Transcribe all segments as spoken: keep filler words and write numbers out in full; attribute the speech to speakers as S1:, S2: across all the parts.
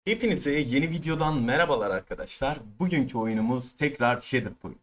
S1: Hepinize yeni videodan merhabalar arkadaşlar. Bugünkü oyunumuz tekrar Shatterpoint.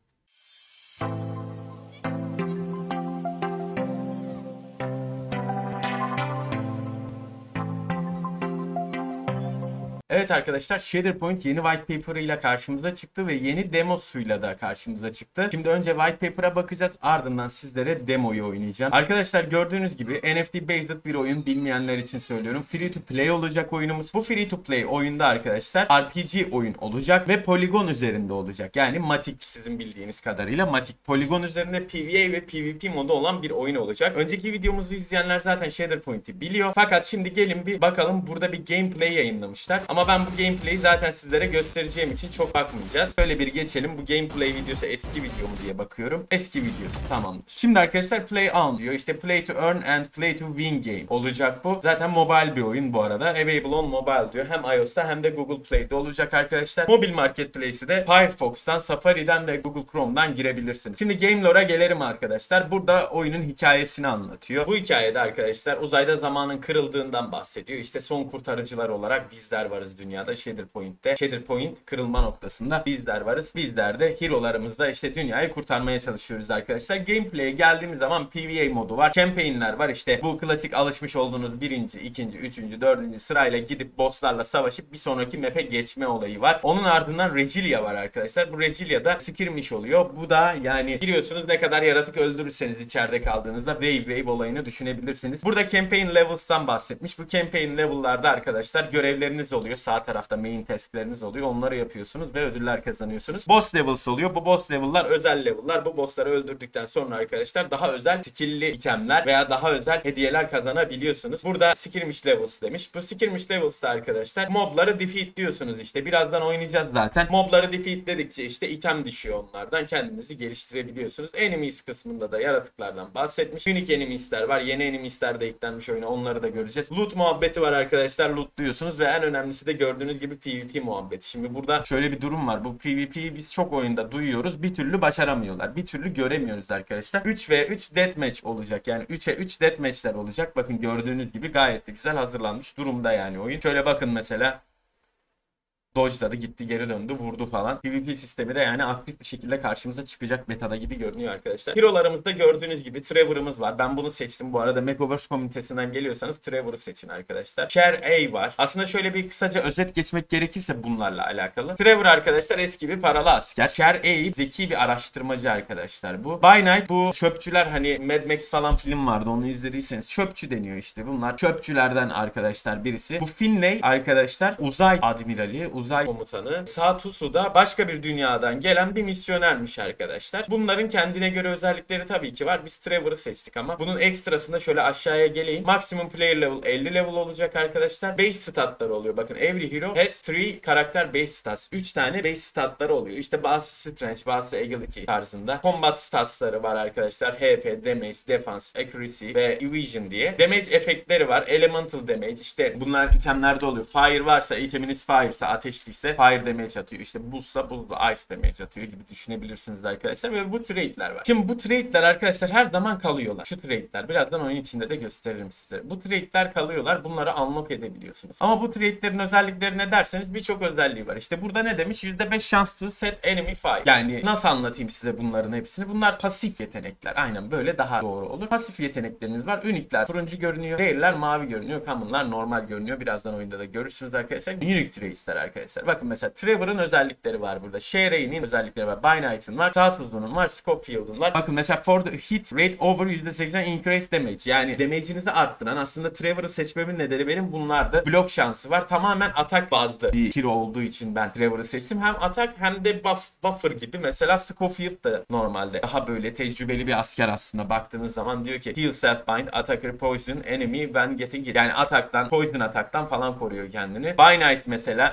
S1: Evet arkadaşlar, Shatterpoint yeni white paper ile karşımıza çıktı ve yeni demosuyla da karşımıza çıktı. Şimdi önce white paper'a bakacağız, ardından sizlere demoyu oynayacağım. Arkadaşlar gördüğünüz gibi N F T based bir oyun, bilmeyenler için söylüyorum. Free to play olacak oyunumuz. Bu free to play oyunda arkadaşlar R P G oyun olacak ve poligon üzerinde olacak. Yani Matic, sizin bildiğiniz kadarıyla Matic. Poligon üzerinde P V A ve P V P modu olan bir oyun olacak. Önceki videomuzu izleyenler zaten Shatterpoint'i biliyor. Fakat şimdi gelin bir bakalım, burada bir gameplay yayınlamışlar. Ama ben bu gameplay'i zaten sizlere göstereceğim için çok bakmayacağız. Böyle bir geçelim. Bu gameplay videosu eski video mu diye bakıyorum. Eski videosu, tamamdır. Şimdi arkadaşlar play on diyor. İşte play to earn and play to win game olacak bu. Zaten mobile bir oyun bu arada. Available on mobile diyor. Hem iOS'ta hem de Google Play'de olacak arkadaşlar. Mobil marketplace'i de Firefox'tan, Safari'den ve Google Chrome'dan girebilirsiniz. Şimdi game lore'a gelelim arkadaşlar. Burada oyunun hikayesini anlatıyor. Bu hikayede arkadaşlar uzayda zamanın kırıldığından bahsediyor. İşte son kurtarıcılar olarak bizler varız dünyada, Shatterpoint'te. Shatterpoint kırılma noktasında bizler varız. Bizler de hero'larımızla işte dünyayı kurtarmaya çalışıyoruz arkadaşlar. Gameplay'e geldiğimiz zaman P V A modu var. Campaign'ler var. İşte bu klasik alışmış olduğunuz birinci, ikinci, üçüncü, dördüncü sırayla gidip bosslarla savaşıp bir sonraki map'e geçme olayı var. Onun ardından Regalia var arkadaşlar. Bu Regalia'da skirmish oluyor. Bu da yani biliyorsunuz, ne kadar yaratık öldürürseniz içeride kaldığınızda wave wave olayını düşünebilirsiniz. Burada campaign levels'tan bahsetmiş. Bu campaign level'larda arkadaşlar görevleriniz oluyor. Sağ tarafta main task'leriniz oluyor. Onları yapıyorsunuz ve ödüller kazanıyorsunuz. Boss levels oluyor. Bu boss level'lar özel level'lar. Bu bossları öldürdükten sonra arkadaşlar daha özel skill'li itemler veya daha özel hediyeler kazanabiliyorsunuz. Burada skirmish levels demiş. Bu skirmish levels'ta arkadaşlar mobları defeat diyorsunuz işte. Birazdan oynayacağız zaten. Mobları defeat dedikçe işte item düşüyor onlardan. Kendinizi geliştirebiliyorsunuz. Enemies kısmında da yaratıklardan bahsetmiş. Unique enemies'ler var. Yeni enemies'ler de eklenmiş oyuna. Onları da göreceğiz. Loot muhabbeti var arkadaşlar. Lootluyorsunuz ve en önemlisi de gördüğünüz gibi P V P muhabbeti. Şimdi burada şöyle bir durum var. Bu P V P'yi biz çok oyunda duyuyoruz. Bir türlü başaramıyorlar. Bir türlü göremiyoruz arkadaşlar. üç ve üç deathmatch olacak. Yani üçe üç deathmatch'ler olacak. Bakın gördüğünüz gibi gayet de güzel hazırlanmış durumda yani oyun. Şöyle bakın mesela. Dodge'ladı, gitti, geri döndü, vurdu falan. P V P sistemi de yani aktif bir şekilde karşımıza çıkacak metada gibi görünüyor arkadaşlar. Hero'larımızda gördüğünüz gibi Trevor'ımız var. Ben bunu seçtim bu arada. Makeovers komünitesinden geliyorsanız Trevor'ı seçin arkadaşlar. Cher A var. Aslında şöyle bir kısaca özet geçmek gerekirse bunlarla alakalı. Trevor arkadaşlar eski bir paralı asker. Cher A zeki bir araştırmacı arkadaşlar bu. By Night bu çöpçüler, hani Mad Max falan film vardı, onu izlediyseniz çöpçü deniyor işte. Bunlar çöpçülerden arkadaşlar birisi. Bu Finlay arkadaşlar uzay admirali, uzay komutanı. Satusu da başka bir dünyadan gelen bir misyonermiş arkadaşlar. Bunların kendine göre özellikleri tabii ki var. Biz Trevor'ı seçtik ama bunun ekstrasında şöyle aşağıya geleyim. Maximum player level elli level olacak arkadaşlar. Base statları oluyor. Bakın every hero has three karakter base stats. üç tane base statları oluyor. İşte bazı strength, bazı agility tarzında. Combat statsları var arkadaşlar. H P, damage, defense, accuracy ve evasion diye. Damage efektleri var. Elemental damage. İşte bunlar itemlerde oluyor. Fire varsa, iteminiz fire ise, ateşliyse fire damage atıyor. İşte buzsa buzla ice damage atıyor gibi düşünebilirsiniz arkadaşlar. Ve bu trade'ler var. Şimdi bu trade'ler arkadaşlar her zaman kalıyorlar. Şu trade'ler. Birazdan oyun içinde de gösteririm size. Bu trade'ler kalıyorlar. Bunları unlock edebiliyorsunuz. Ama bu trade'lerin özellikleri ne derseniz birçok özelliği var. İşte burada ne demiş? yüzde beş şans to set enemy fire. Yani nasıl anlatayım size bunların hepsini? Bunlar pasif yetenekler. Aynen böyle daha doğru olur. Pasif yetenekleriniz var. Unique'ler turuncu görünüyor. Rare'ler mavi görünüyor. Common'lar normal görünüyor. Birazdan oyunda da görürsünüz arkadaşlar. Unique trade'ler arkadaşlar. Bakın mesela Trevor'ın özellikleri var burada. Sheray'nin özellikleri var. By Night'ın var. Sawtooth'un var. Scopefield'ın var. Bakın mesela for the hit rate over yüzde seksen increase damage. Yani damage'inizi arttıran, aslında Trevor'ı seçmemin nedeni benim bunlarda. Blok şansı var. Tamamen atak bazlı bir hero olduğu için ben Trevor'ı seçtim. Hem atak hem de buff, buffer gibi. Mesela Scofield da normalde daha böyle tecrübeli bir asker aslında. Baktığınız zaman diyor ki heal self bind, attacker poison enemy when getting hit. Yani ataktan, poison ataktan falan koruyor kendini. By Night mesela daha böyle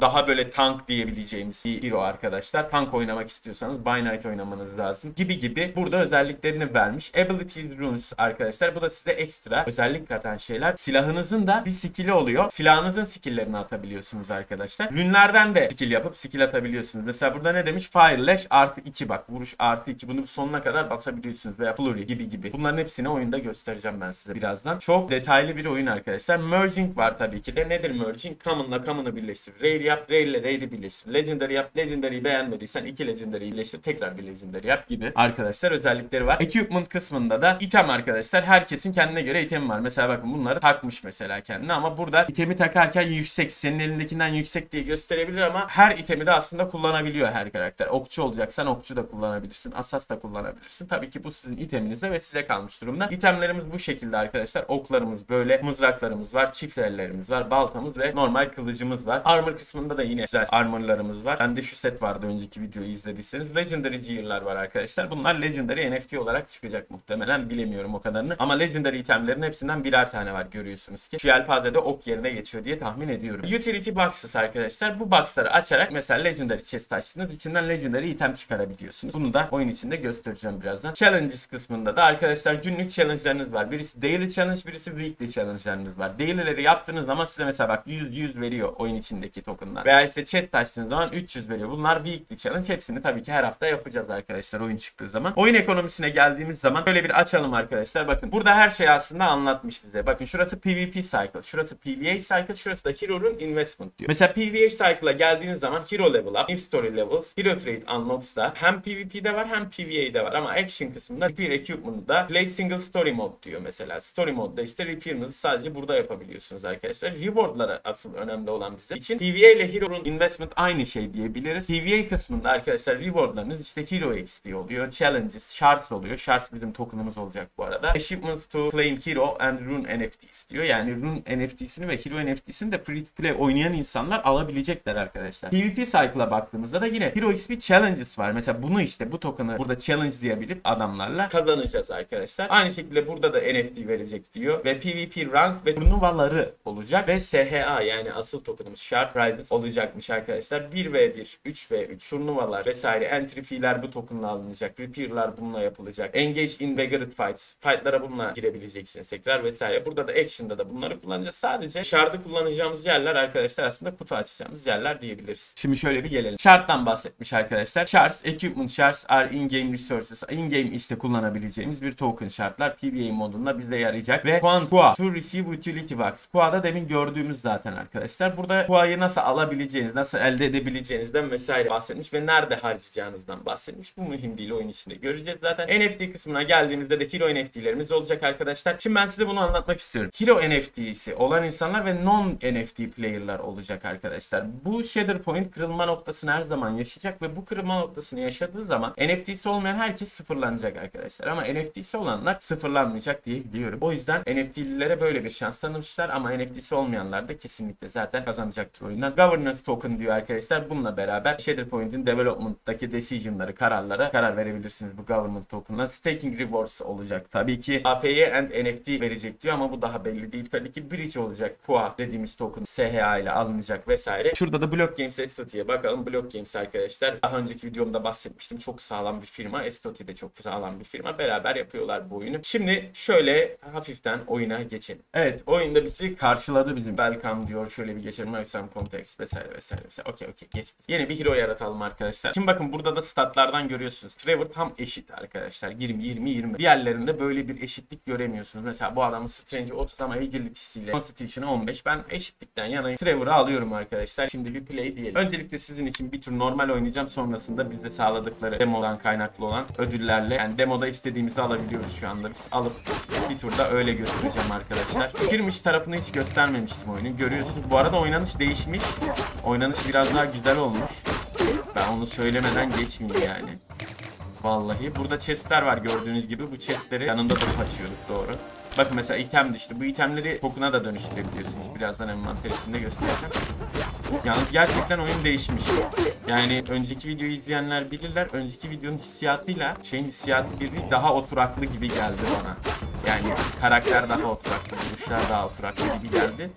S1: böyle tank diyebileceğimiz bir hero arkadaşlar. Tank oynamak istiyorsanız By Night oynamanız lazım gibi gibi burada özelliklerini vermiş. Abilities Runes arkadaşlar. Bu da size ekstra özellik katan şeyler. Silahınızın da bir skill'i oluyor. Silahınızın skill'lerini atabiliyorsunuz arkadaşlar. Rünlerden de skill yapıp skill atabiliyorsunuz. Mesela burada ne demiş? Fire Lash artı iki bak. Vuruş artı iki. Bunu sonuna kadar basabiliyorsunuz. Veya Flurry gibi gibi. Bunların hepsini oyunda göstereceğim ben size birazdan. Çok detaylı bir oyun arkadaşlar. Merging var tabii ki de. Nedir merging? Common'la Common'ı birleştir. Rare yap. Rare ile Rare'i birleştir. Legendary yap. Legendary'yi beğenmediysen iki Legendary'yi birleştir. Tekrar bir Legendary yap gibi. Arkadaşlar özellikleri var. Equipment kısmında da item arkadaşlar. Herkesin kendine göre itemi var. Mesela bakın bunları takmış mesela kendine ama burada itemi takarken yüksek. Senin elindekinden yüksek diye gösterebilir ama her itemi de aslında kullanabiliyor her karakter. Okçu olacaksan okçu da kullanabilirsin. Asas da kullanabilirsin. Tabii ki bu sizin iteminize ve size kalmış durumda. İtemlerimiz bu şekilde arkadaşlar. Oklarımız böyle, mızraklarımız var, çift ellerimiz var, baltamız ve normal kılıcımız var. Armor kısmında da yine güzel armorlarımız var. Bende şu set vardı önceki videoyu izlediyseniz. Legendary Gear'lar var arkadaşlar. Bunlar Legendary N F T olarak çıkacak muhtemelen. Bilemiyorum o kadarını. Ama Legendary itemlerin hepsinden birer tane var görüyorsunuz ki. Şu yelpazede ok yerine geçiyor diye tahmin ediyorum. Utility Boxes arkadaşlar. Bu boxları açarak mesela Legendary chest açtınız. İçinden Legendary item çıkarabiliyorsunuz. Bunu da oyun içinde göstereceğim birazdan. Challenges kısmında da arkadaşlar günlük challenge'larınız var. Birisi daily challenge, birisi weekly challenge'larınız var. Daily'leri yaptığınız zaman size mesela bak yüz yüz veriyor oyun içindeki tokenlar. Veya işte chest açtığınız zaman üç yüz veriyor. Bunlar weekly challenge. Hepsini tabii ki her hafta yapacağız arkadaşlar oyun çıktığı zaman. Oyun ekonomisine geldiğimiz zaman böyle bir açalım arkadaşlar. Bakın burada her şey aslında anlatmış bize. Bakın şurası PvP cycle, şurası PvE cycle, şurası da Hero'nun investment diyor. Mesela PvE cycle'a geldiğiniz zaman Hero level up, New story levels, Hero trait unlocks'ta hem PvP'de var hem P V E'de var ama action kısmında Repair Equipment'da Play Single Story Mode diyor mesela. Story Mode'da işte Repair'ınızı sadece burada yapabiliyorsunuz arkadaşlar. Reward'lara asıl önemli olan bizim için. P V E ile Hero'nun investment aynı şey diyebiliriz. P V E kısmında arkadaşlar reward'larınız işte Hero X P oluyor, Challenges, Shards oluyor. Shards bizim token'ımız olacak bu arada. Achievements to claim Hero and Rune N F Ts diyor. Yani Rune N F T'sini ve Hero N F T'sini de free to play oynayan insanlar alabilecekler arkadaşlar. PvP cycle'a baktığımızda da yine Hero X P Challenges var. Mesela bunu işte bu token'ı burada challenge diyebilip adamlarla kazanacağız arkadaşlar. Aynı şekilde burada da N F T verecek diyor ve PvP rank ve turnuvaları olacak ve S H A yani asıl token'ımız Shard Prizes olacakmış arkadaşlar. bir ve bir, üç ve üç turnuvalar vesaire entry fee'ler bu token'la alınacak. Repair'lar bununla yapılacak. Engage in Vagabond Fights. Fight'lara bununla girebileceksiniz tekrar vesaire. Burada da Action'da da bunları kullanacağız. Sadece Shard'ı kullanacağımız yerler arkadaşlar aslında kutu açacağımız yerler diyebiliriz. Şimdi şöyle bir gelelim. Shard'dan bahsetmiş arkadaşlar. Shards, Equipment Shards are in-game resources. In-game işte kullanabileceğimiz bir token şartlar. P V A modunda bize yarayacak. Ve Puan Pua to receive utility box. Pua'da demin gördüğümüz zaten arkadaşlar. Burada Pua'yı nasıl alabileceğiniz, nasıl elde edebileceğinizden vesaire bahsetmiş ve nerede harcayacağınızdan bahsetmiş. Bu mühim değil, oyun içinde göreceğiz zaten. N F T kısmına geldiğimizde de Hero N F T'lerimiz olacak arkadaşlar. Şimdi ben size bunu anlatmak istiyorum. Hero N F T'si olan insanlar ve non N F T player'lar olacak arkadaşlar. Bu Shader Point kırılma noktasını her zaman yaşayacak ve bu kırılma noktasını yaşadığı zaman N F T'si olmayan herkes sıfırlanacak arkadaşlar. Ama N F T'si olanlar sıfırlanmayacak diye biliyorum. O yüzden N F T'lilere böyle bir şans tanımışlar ama N F T'si olmayanlar da kesinlikle zaten kazanacaktır oyundan. Governance Token diyor arkadaşlar. Bununla beraber Shader Point'in development'taki decision'ları, kararlara karar verebilirsiniz bu Government Token'la. Staking Rewards olacak. Tabii ki A P Y and N F T verecek diyor ama bu daha belli değil. Tabii ki Bridge olacak. P U A dediğimiz token S H A ile alınacak vesaire. Şurada da Block Games Estotti'ye bakalım. Block Games arkadaşlar. Daha önceki videomda bahsetmiştim. Çok sağlam bir firma. Estotti de çok sağlam bir firma. Beraber yapıyorlar bu oyunu. Şimdi şöyle hafiften oyuna geçelim. Evet, oyunda bizi karşıladı bizim. Welcome diyor. Şöyle bir geçelim. Some context vesaire vesaire vesaire. Okey okey geç. Yeni bir hero yaratalım arkadaşlar. Şimdi bakın burada da statlardan görüyorsunuz. Trevor tam eşit arkadaşlar. yirmi yirmi yirmi. Diğerlerinde böyle bir eşitlik göremiyorsunuz. Mesela bu adamın Strange otuz ama Agility'siyle Constitution'ı on beş. Ben eşitlikten yanayım. Trevor'ı alıyorum arkadaşlar. Şimdi bir play diyelim. Öncelikle sizin için bir tur normal oynayacağım. Sonrasında bizde sağladıkları demodan kaynaklı olan ödüllerle yani demoda istediğimizi alabiliyoruz şu anda. Biz alıp bir turda öyle götüreceğim arkadaşlar. Skirmish tarafını hiç göstermemiştim oyunu. Görüyorsunuz. Bu arada oynanış değişmiş. Oynanış biraz daha güzel olmuş. Ben onu söylemeden geçmeyeyim yani. Vallahi. Burada chestler var gördüğünüz gibi. Bu chestleri yanında durup açıyorduk doğru. Bakın mesela item düştü. Bu itemleri token'a da dönüştürebiliyorsunuz. Birazdan envanter içinde göstereceğim. Yalnız gerçekten oyun değişmiş. Yani önceki videoyu izleyenler bilirler. Önceki videonun hissiyatıyla şeyin hissiyatı birliği daha oturaklı gibi geldi bana. Yani karakter daha oturaklı, vuruşlar daha oturaklı gibi geldi.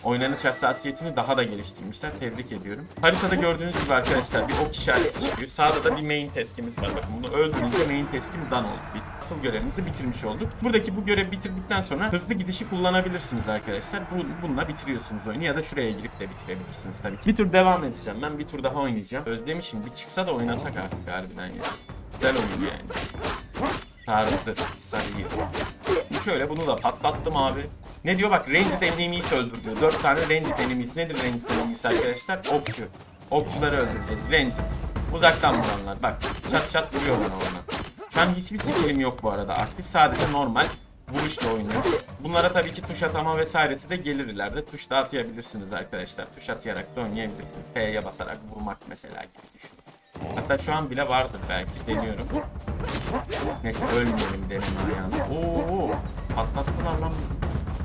S1: Oynanış hassasiyetini daha da geliştirmişler. Tebrik ediyorum. Haritada gördüğünüz gibi arkadaşlar bir ok işareti çıkıyor. Sağda da bir main task'imiz var. Bakın bunu öldürünce main task'im done oldu. Bir asıl görevimizi bitirmiş olduk. Buradaki bu görevi bitirdikten sonra hızlı gidişi kullanabilirsiniz arkadaşlar. Bu, bununla bitiriyorsunuz oyunu ya da şuraya girip de bitirebilirsiniz tabii ki. Bir tur devam edeceğim. Ben bir tur daha oynayacağım. Özlemişim. Bir çıksa da oynasak artık harbiden ya. Güzel oyun yani. Sardı. Sarıyı. Şöyle bunu da patlattım abi. Ne diyor bak, ranged enemies öldür diyor. dört tane ranged enemies. Nedir ranged enemies arkadaşlar? Okçu. Okçuları öldüreceğiz. Ranged. Uzaktan vuranlar. Bak çat çat vuruyor bana ona. Şu an hiçbir skillim yok bu arada aktif. Sadece normal vuruşla oynuyoruz. Bunlara tabii ki tuş atama vesairesi de gelir ileride. Tuş da atayabilirsiniz arkadaşlar. Tuş atayarak da oynayabilirsiniz. F'ye basarak vurmak mesela gibi düşünün. Hatta şu an bile vardır belki. Deniyorum. Neyse ölmeyelim derim yani. Oo, patlattılar lan bizi.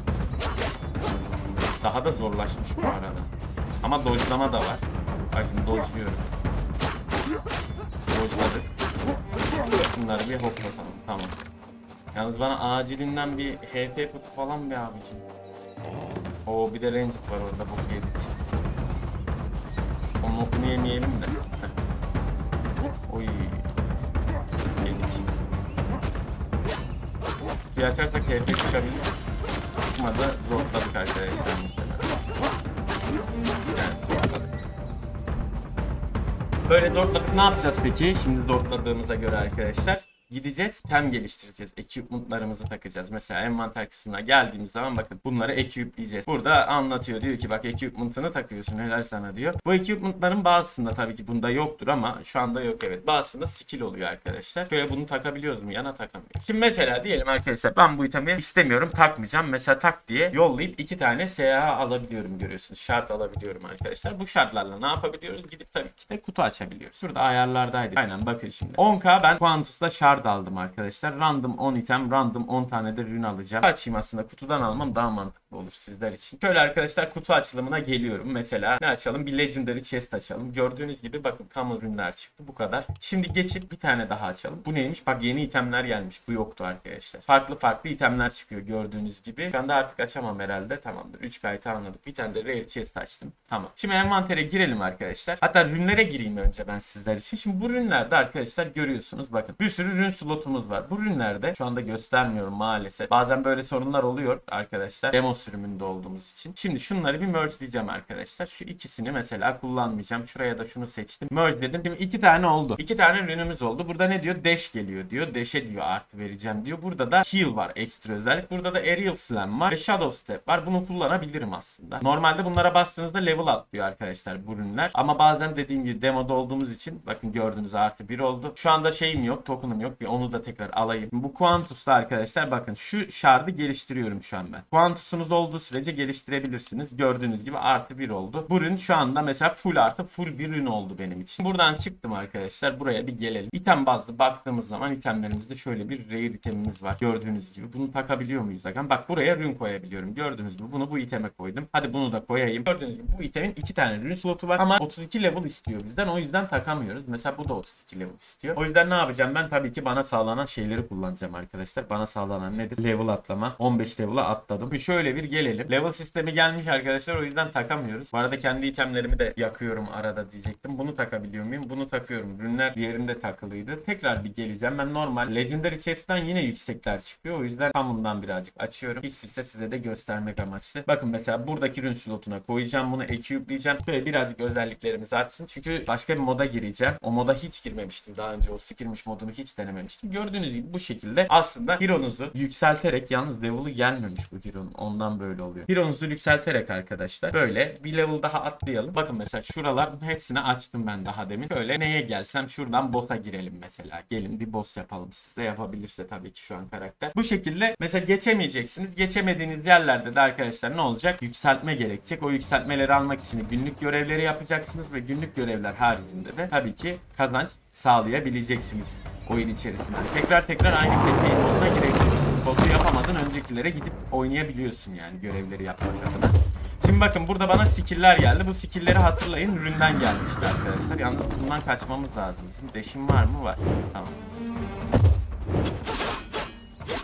S1: Daha da zorlaşmış bu arada. Ama dodge'lama da var. Bak şimdi dodge'luyorum. Dodge'ladık. Bunları bir hoplatalım. Tamam. Yalnız bana acilinden bir H P kutu falan bir abicim. Oo bir de ranged var orada, bok yedik. Onun okunu yemeyelim de. Oy. Yedik. Kutuyu açarsak H P çıkabilir. Çıkmadı, zorladık arkadaşlar. Yani zorladık. Böyle zorladık, ne yapacağız peki? Şimdi zorladığımıza göre arkadaşlar gideceğiz, tem geliştireceğiz. Equipment'larımızı takacağız. Mesela envanter kısmına geldiğimiz zaman bakın bunları equipleyeceğiz. Burada anlatıyor, diyor ki bak equipment'ını takıyorsun, helal sana diyor. Bu equipment'ların bazısında tabii ki bunda yoktur ama şu anda yok, evet. Bazısında skill oluyor arkadaşlar. Şöyle bunu takabiliyoruz mu? Yana takamıyoruz. Şimdi mesela diyelim arkadaşlar ben bu itemi istemiyorum, takmayacağım. Mesela tak diye yollayıp iki tane S A alabiliyorum, görüyorsunuz. Şart alabiliyorum arkadaşlar. Bu şartlarla ne yapabiliyoruz? Gidip tabii ki de kutu açabiliyoruz. Şurada ayarlardaydı. Aynen bakın şimdi. on K ben Quantus'la şart aldım arkadaşlar. Random on item, random on tane de rune alacağım. Açayım, aslında kutudan almam daha mantıklı olur sizler için. Şöyle arkadaşlar kutu açılımına geliyorum. Mesela ne açalım? Bir legendary chest açalım. Gördüğünüz gibi bakın common rune'ler çıktı. Bu kadar. Şimdi geçip bir tane daha açalım. Bu neymiş? Bak yeni itemler gelmiş. Bu yoktu arkadaşlar. Farklı farklı itemler çıkıyor gördüğünüz gibi. Ben de artık açamam herhalde. Tamamdır. üç K'yı anladık. Bir tane de rare chest açtım. Tamam. Şimdi envantere girelim arkadaşlar. Hatta rune'lere gireyim önce ben sizler için. Şimdi bu rune'lerde arkadaşlar görüyorsunuz. Bakın bir sürü rune slotumuz var. Bu ürünlerde şu anda göstermiyorum maalesef. Bazen böyle sorunlar oluyor arkadaşlar. Demo sürümünde olduğumuz için. Şimdi şunları bir mergeleyeceğim arkadaşlar. Şu ikisini mesela kullanmayacağım. Şuraya da şunu seçtim. Mergeledim. Şimdi iki tane oldu. İki tane ürünümüz oldu. Burada ne diyor? Dash geliyor diyor. Dash'e diyor artı vereceğim diyor. Burada da heal var, ekstra özellik. Burada da aerial slam var ve shadow step var. Bunu kullanabilirim aslında. Normalde bunlara bastığınızda level atlıyor arkadaşlar bu ürünler. Ama bazen dediğim gibi demoda olduğumuz için bakın gördüğünüz artı bir oldu. Şu anda şeyim yok, token'ım yok. Bir onu da tekrar alayım. Bu Quantus'ta arkadaşlar bakın şu şardı geliştiriyorum şu an ben. Quantus'unuz olduğu sürece geliştirebilirsiniz. Gördüğünüz gibi artı bir oldu. Bu ürün şu anda mesela full artı full bir ürün oldu benim için. Buradan çıktım arkadaşlar. Buraya bir gelelim. İtem bazlı baktığımız zaman itemlerimizde şöyle bir rare itemimiz var. Gördüğünüz gibi. Bunu takabiliyor muyuz? Bak buraya ürün koyabiliyorum. Gördüğünüz gibi. Bunu bu iteme koydum. Hadi bunu da koyayım. Gördüğünüz gibi bu itemin iki tane ürün slotu var ama otuz iki level istiyor bizden. O yüzden takamıyoruz. Mesela bu da otuz iki level istiyor. O yüzden ne yapacağım ben? Tabii ki bana sağlanan şeyleri kullanacağım arkadaşlar. Bana sağlanan nedir? Level atlama. on beş level'a atladım. Şöyle bir gelelim. Level sistemi gelmiş arkadaşlar. O yüzden takamıyoruz. Bu arada kendi itemlerimi de yakıyorum arada diyecektim. Bunu takabiliyor muyum? Bunu takıyorum. Ürünler diğerinde takılıydı. Tekrar bir geleceğim. Ben normal Legendary Chest'ten yine yüksekler çıkıyor. O yüzden Common'dan birazcık açıyorum. Hiç ise size de göstermek amaçlı. Bakın mesela buradaki ürün slotuna koyacağım. Bunu equipleyeceğim. Şöyle birazcık özelliklerimiz artsın. Çünkü başka bir moda gireceğim. O moda hiç girmemiştim. Daha önce o skirmiş modunu hiç denememiştim. Gördüğünüz gibi bu şekilde aslında hero'nuzu yükselterek, yalnız level'ı gelmemiş bu hero'nun. Ondan böyle oluyor. Hero'nuzu yükselterek arkadaşlar böyle bir level daha atlayalım. Bakın mesela şuraların hepsini açtım ben daha demin. Şöyle neye gelsem şuradan boss'a girelim mesela. Gelin bir boss yapalım. Siz de yapabilirse tabii ki şu an karakter. Bu şekilde mesela geçemeyeceksiniz. Geçemediğiniz yerlerde de arkadaşlar ne olacak? Yükseltme gerekecek. O yükseltmeleri almak için günlük görevleri yapacaksınız ve günlük görevler haricinde de tabii ki kazanç sağlayabileceksiniz oyun içerisinden. Tekrar tekrar aynı campaign moduna girebiliyorsun. Boss'u yapamadın öncekilere gidip oynayabiliyorsun yani görevleri yapmak adına. Şimdi bakın burada bana skill'ler geldi. Bu skill'leri hatırlayın. Üründen gelmişti arkadaşlar. Yalnız bundan kaçmamız lazım. Şimdi dash'im var mı? Var. Tamam.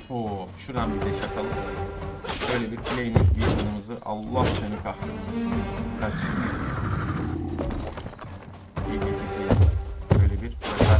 S1: Oo, şuradan bir deş atalım. Şöyle bir Flaming Vision'ımızı, Allah seni kahretmesin. Kaç. İyi geçeceğim. Böyle bir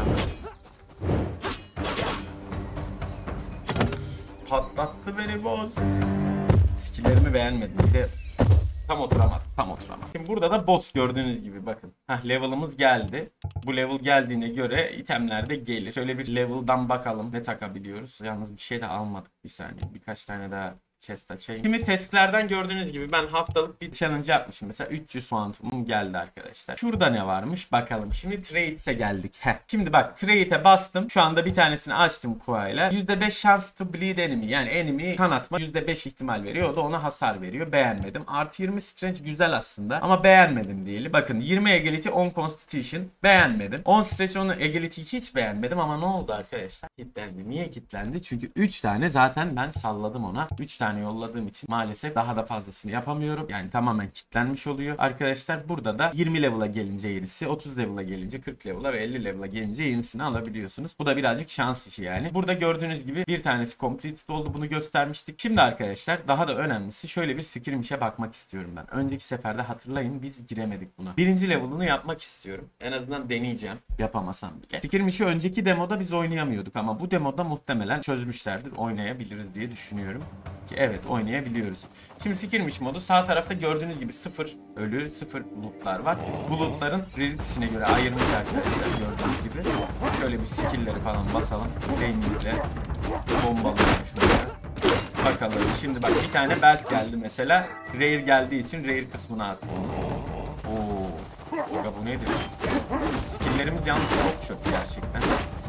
S1: patlattı beni boss. Skill'lerimi beğenmedim. Bir de tam oturamadım. Tam oturamadım. Şimdi burada da boss gördüğünüz gibi bakın. Heh, level'ımız geldi. Bu level geldiğine göre itemler de gelir. Şöyle bir level'dan bakalım ne takabiliyoruz. Yalnız bir şey de almadık. Bir saniye. Birkaç tane daha chest açayım. Şimdi task'lerden gördüğünüz gibi ben haftalık bir challenge yapmışım. Mesela üç yüz kuantumum geldi arkadaşlar. Şurada ne varmış bakalım. Şimdi trades'e geldik. Heh. Şimdi bak trade'e bastım. Şu anda bir tanesini açtım Kua'yla. yüzde beş chance to bleed enemy. Yani enemy kan atma yüzde beş ihtimal veriyor. O da ona hasar veriyor. Beğenmedim. Artı yirmi strength güzel aslında. Ama beğenmedim diyelim. Bakın yirmi agility on constitution. Beğenmedim. on stretch on agility hiç beğenmedim ama ne oldu arkadaşlar? Kitlendi. Niye kitlendi? Çünkü üç tane zaten ben salladım ona. üç tane yolladığım için maalesef daha da fazlasını yapamıyorum. Yani tamamen kilitlenmiş oluyor. Arkadaşlar burada da yirmi level'a gelince yenisi, otuz level'a gelince, kırk level'a ve elli level'a gelince yenisini alabiliyorsunuz. Bu da birazcık şans işi yani. Burada gördüğünüz gibi bir tanesi completed oldu. Bunu göstermiştik. Şimdi arkadaşlar daha da önemlisi şöyle bir skirmish'e bakmak istiyorum ben. Önceki seferde hatırlayın biz giremedik buna. Birinci level'ını yapmak istiyorum. En azından deneyeceğim. Yapamasam bile. Skirmish'i önceki demoda biz oynayamıyorduk ama bu demoda muhtemelen çözmüşlerdir. Oynayabiliriz diye düşünüyorum. Ki evet oynayabiliyoruz. Şimdi skirmish modu sağ tarafta gördüğünüz gibi sıfır ölü, sıfır lootlar var. Bu lootların rarity'sine göre ayırmış arkadaşlar gördüğünüz gibi. Şöyle bir skill'leri falan basalım. Flaming'le bombalayalım şuraya. Bakalım. Şimdi bak bir tane belt geldi mesela. Rare geldiği için rare kısmına attım onu. Oo. Aga bu nedir? Skill'lerimiz yalnız çok çöp gerçekten.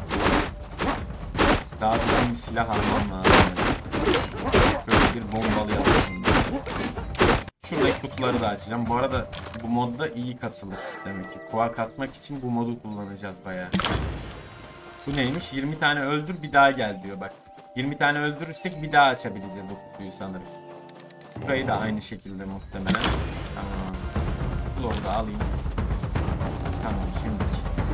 S1: Daha düzgün bir silah almam lazım. Böyle bir bombalı yapalım. Şuradaki kutuları da açacağım. Bu arada bu modda iyi kasılır demek ki. Koa kasmak için bu modu kullanacağız bayağı. Bu neymiş? yirmi tane öldür bir daha gel diyor bak. yirmi tane öldürürsek bir daha açabileceğiz bu kutuyu sanırım. Burayı da aynı şekilde muhtemelen. Tamam. Bloğu da alayım. Tamam şimdi.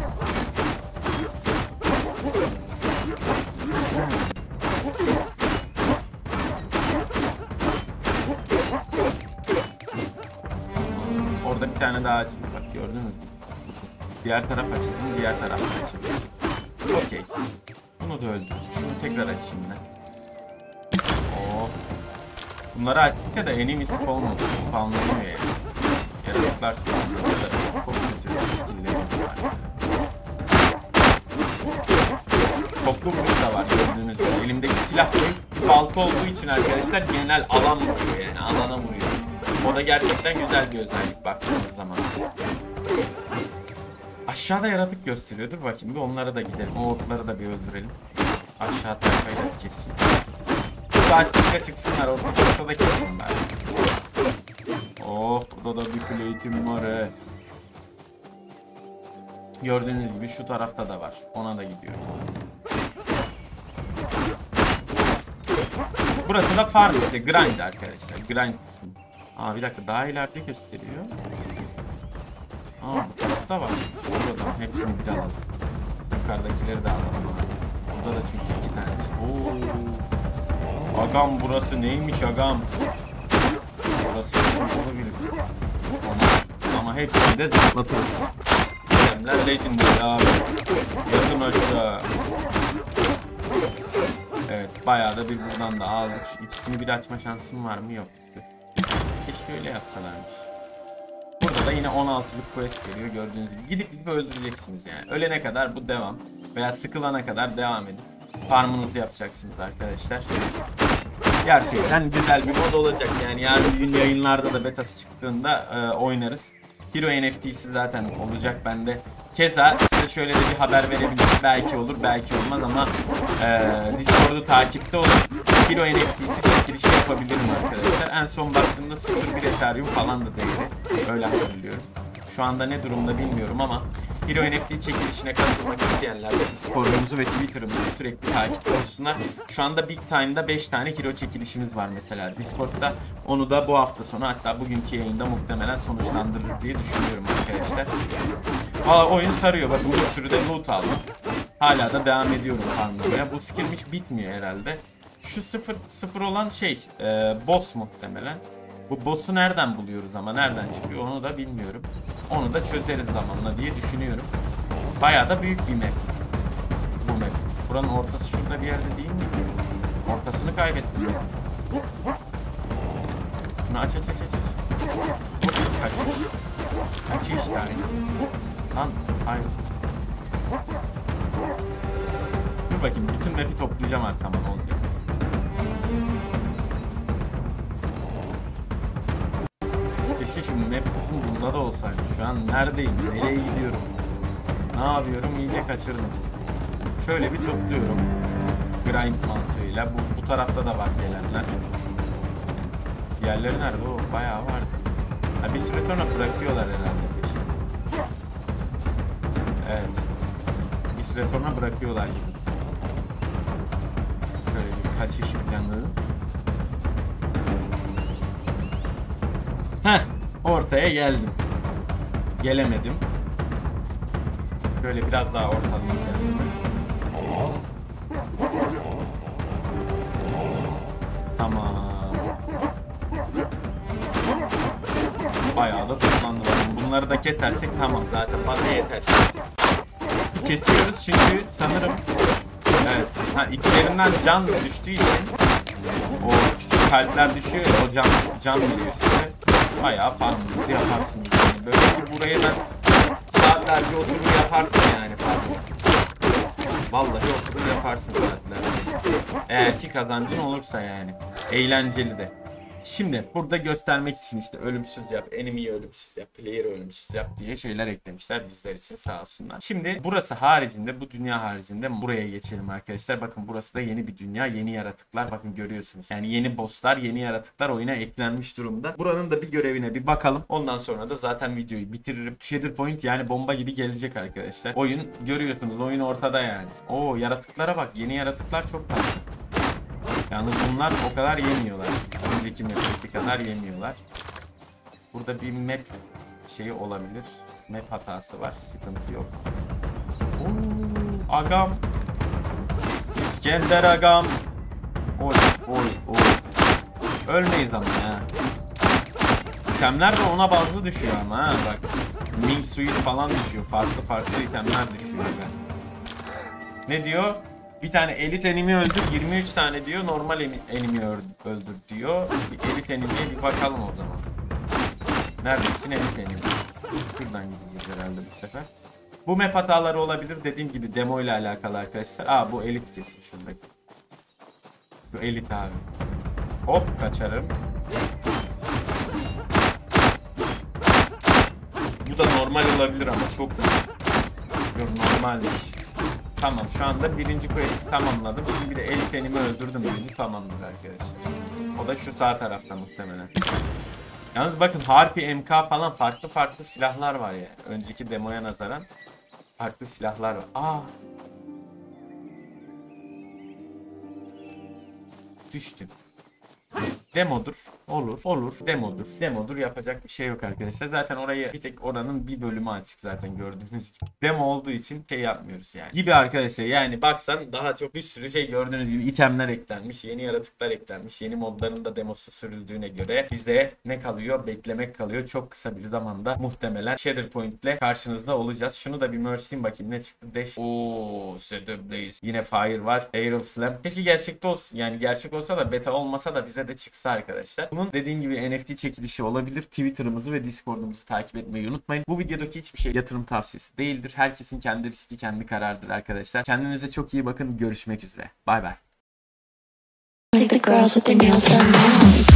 S1: Orada bir tane daha açıldı bak gördünüz mü? Diğer taraf açıldı, diğer taraf açıldı. Okey. Bunu da öldürdük. Şunu tekrar açayım ben. Oh. Bunları açtıkça da enemy spawn spawnlanıyor yani. Yaratıklar spawnlanıyor da çok kötü skill'lerimiz var. Toplu vuruş da var gördüğünüz gibi. Elimdeki silah büyük balta olduğu için arkadaşlar genel alan vuruyor yani alana vuruyor. O da gerçekten güzel bir özellik baktığınız zaman. Aşağıda yaratık gösteriyor. Dur bakayım bir onlara da gidelim. O otları da bir öldürelim. Aşağı tarafayı da keseyim. Burada açtıkça çıksınlar. Ortada da kessinler. Oh burada da bir plate'im var he. Gördüğünüz gibi şu tarafta da var. Ona da gidiyorum. Burası da farm işte. Grind arkadaşlar. Grind kısmı. Aa bir dakika daha ileride gösteriyor. Aa bu tarafta var. Şuradan hepsini bir alalım. Yukarıdakileri de alalım. Burada da çünkü iki tane. Oo. Agam burası neymiş agam? Burası olabilir. Ama, ama hepsini de zıplatırız. Gemler legendary abi. Yakın aşağı. Evet bayağı da bir buradan da aldık. İkisini bir açma şansım var mı? Yok. Keşke öyle yapsalarmış. Burada da yine on altılık quest veriyor gördüğünüz gibi. Gidip gidip öldüreceksiniz yani. Ölene kadar bu devam. Veya sıkılana kadar devam edin. Farmınızı yapacaksınız arkadaşlar. Gerçekten güzel bir mod olacak yani. Yarın bir gün yayınlarda da betası çıktığında e, oynarız. Hero N F T'si zaten olacak bende. Keza size şöyle de bir haber verebilirim. Belki olur belki olmaz ama e, Discord'u takipte olun. Hero N F T'si çekilişi yapabilirim arkadaşlar. En son baktığımda sıfır bir Ethereum falan da değeri. Öyle hatırlıyorum. Şu anda ne durumda bilmiyorum ama Hero N F T çekilişine katılmak isteyenler de Discord'umuzu ve Twitter'ımızı sürekli takip olsunlar. Şu anda Big Time'da beş tane Hero çekilişimiz var mesela Discord'da. Onu da bu hafta sonu hatta bugünkü yayında muhtemelen sonuçlandırır diye düşünüyorum arkadaşlar. Valla oyun sarıyor. Bakın bir sürü de loot aldım. Hala da devam ediyorum farmlamaya. Bu skirmish bitmiyor herhalde. Şu sıfır sıfır olan şey e, boss muhtemelen. Bu boss'u nereden buluyoruz ama nereden çıkıyor onu da bilmiyorum. Onu da çözeriz zamanla diye düşünüyorum. Bayağı da büyük bir map. Bu map. Buranın ortası şurada bir yerde değil mi? Ortasını kaybettim. Bunu aç aç aç aç. Kaçış. Kaçış işte aynı. Lan hayır. Dur bakayım bütün map'i toplayacağım arkama ne olacak. Keşke şu map kısmı bunda da olsaydı. Şu an neredeyim? Nereye gidiyorum? Ne yapıyorum? İyice kaçırdım. Şöyle bir topluyorum. Grind mantığıyla. Bu, bu tarafta da var gelenler. Diğerleri nerede? O bayağı vardı. Ha, bir süre sonra bırakıyorlar herhalde peşi. Evet. Bir süre sonra bırakıyorlar gibi. Şöyle bir kaçış planı. Heh, ortaya geldim. Gelemedim. Şöyle biraz daha ortalayayım kendimi. Tamam. Bayağı da toplandı. Bunları da kesersek tamam zaten bana yeter. Kesiyoruz çünkü sanırım evet. Ha, içlerinden can düştüğü için o küçük kalpler düşüyor ya, o can, can veriyor size. Bayağı farmınızı yaparsınız yani. Böyle ki buraya da saatlerce oturup yaparsın yani farmı. Vallahi oturup yaparsın saatlerce. Eğer ki kazancın olursa yani. Eğlenceli de. Şimdi burada göstermek için işte ölümsüz yap, enemy'yi ölümsüz yap, player'ı ölümsüz yap diye şeyler eklemişler bizler için sağ olsunlar. Şimdi burası haricinde, bu dünya haricinde buraya geçelim arkadaşlar. Bakın burası da yeni bir dünya, yeni yaratıklar. Bakın görüyorsunuz. Yani yeni bosslar, yeni yaratıklar oyuna eklenmiş durumda. Buranın da bir görevine bir bakalım. Ondan sonra da zaten videoyu bitiririm. Shader Point yani bomba gibi gelecek arkadaşlar. Oyun görüyorsunuz, oyun ortada yani. Oo yaratıklara bak, yeni yaratıklar çok tatlı. Yani bunlar o kadar yemiyorlar. Önceki map'teki kadar yemiyorlar. Burada bir map şeyi olabilir. Map hatası var. Sıkıntı yok. Oo, agam. İskender agam. Oy oy oy. Ölmeyiz ama ya. İtemler de ona bazlı düşüyor ama ha bak. Ming suit falan düşüyor. Farklı farklı itemler düşüyor. Ne diyor? Bir tane elit enemy öldür, yirmi üç tane diyor, normal enemy öldür diyor. Bir elit enemy'ye bir bakalım o zaman. Neredesin elit enemy? Şuradan gideceğiz herhalde bu sefer. Bu map hataları olabilir. Dediğim gibi demo ile alakalı arkadaşlar. Aa bu elit kesin şuradaki. Bu elit abi. Hop kaçarım. Bu da normal olabilir ama çok yok normalmiş. Tamam şu anda birinci quest'i tamamladım. Şimdi bir de elit enemy öldürdüm beni. Tamamdır arkadaşlar. O da şu sağ tarafta muhtemelen. Yalnız bakın Harpy, M K falan farklı farklı silahlar var yani. Önceki demoya nazaran farklı silahlar var. Aa. Düştüm. Demodur. Olur. Olur. Demodur. Demodur. Yapacak bir şey yok arkadaşlar. Zaten orayı bir tek oranın bir bölümü açık zaten gördüğünüz gibi. Demo olduğu için şey yapmıyoruz yani. Gibi arkadaşlar. Yani baksan daha çok bir sürü şey gördüğünüz gibi itemler eklenmiş. Yeni yaratıklar eklenmiş. Yeni modların da demosu sürüldüğüne göre bize ne kalıyor? Beklemek kalıyor. Çok kısa bir zamanda muhtemelen Shader Point ile karşınızda olacağız. Şunu da bir merge'leyeyim bakayım ne çıktı. Dash. Ooo. Shader Blaze. Yine Fire var. Aeroslam. Keşke gerçekte olsun. Yani gerçek olsa da beta olmasa da bize de çıksa arkadaşlar. Bunun dediğim gibi N F T çekilişi olabilir. Twitter'ımızı ve Discord'umuzu takip etmeyi unutmayın. Bu videodaki hiçbir şey yatırım tavsiyesi değildir. Herkesin kendi riski, kendi kararıdır arkadaşlar. Kendinize çok iyi bakın. Görüşmek üzere. Bay bay.